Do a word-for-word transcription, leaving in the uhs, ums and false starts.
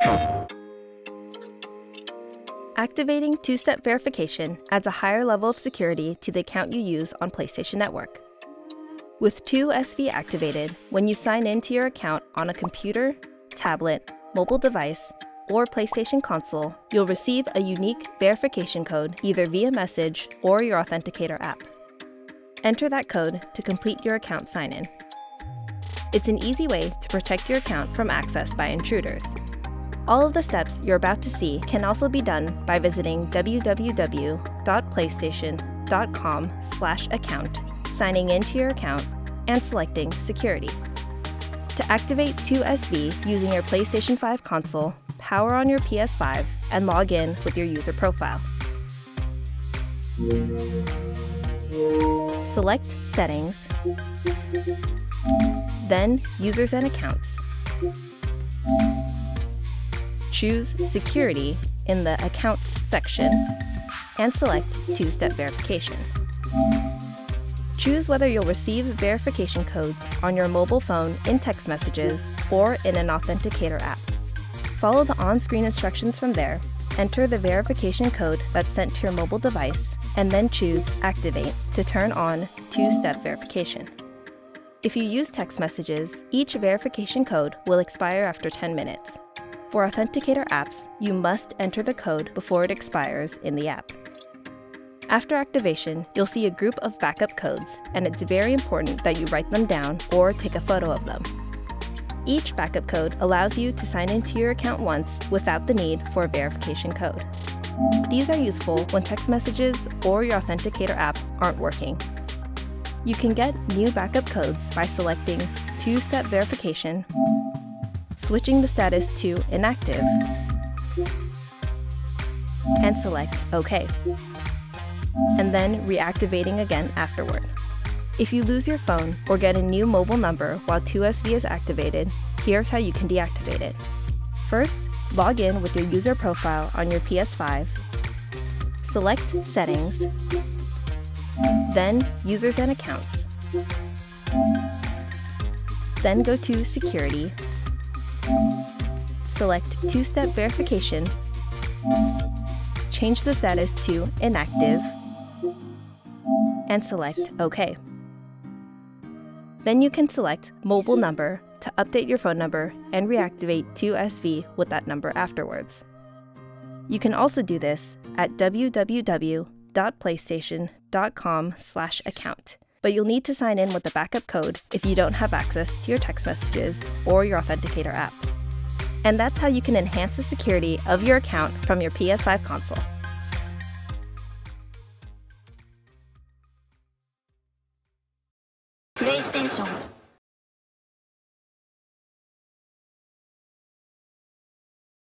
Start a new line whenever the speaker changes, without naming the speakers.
Activating two-step verification adds a higher level of security to the account you use on PlayStation Network. With two S V activated, when you sign into your account on a computer, tablet, mobile device, or PlayStation console, you'll receive a unique verification code either via message or your Authenticator app. Enter that code to complete your account sign-in. It's an easy way to protect your account from access by intruders. All of the steps you're about to see can also be done by visiting w w w dot playstation dot com slash account, signing into your account, and selecting Security. To activate two S V using your PlayStation five console, power on your P S five and log in with your user profile. Select Settings, then Users and Accounts. Choose Security in the Accounts section and select two-step verification. Choose whether you'll receive verification codes on your mobile phone in text messages or in an Authenticator app. Follow the on-screen instructions from there, enter the verification code that's sent to your mobile device, and then choose Activate to turn on two-step verification. If you use text messages, each verification code will expire after ten minutes. For Authenticator apps, you must enter the code before it expires in the app. After activation, you'll see a group of backup codes, and it's very important that you write them down or take a photo of them. Each backup code allows you to sign into your account once without the need for a verification code. These are useful when text messages or your Authenticator app aren't working. You can get new backup codes by selecting two-step verification, switching the status to inactive, and select OK, and then reactivating again afterward. If you lose your phone or get a new mobile number while two S V is activated, here's how you can deactivate it. First, log in with your user profile on your P S five, select Settings, then Users and Accounts. Then go to Security, select two-step verification, change the status to inactive, and select OK. Then you can select Mobile Number to update your phone number and reactivate two S V with that number afterwards. You can also do this at w w w dot playstation dot com slash account, but you'll need to sign in with a backup code if you don't have access to your text messages or your Authenticator app. And that's how you can enhance the security of your account from your P S five console.
PlayStation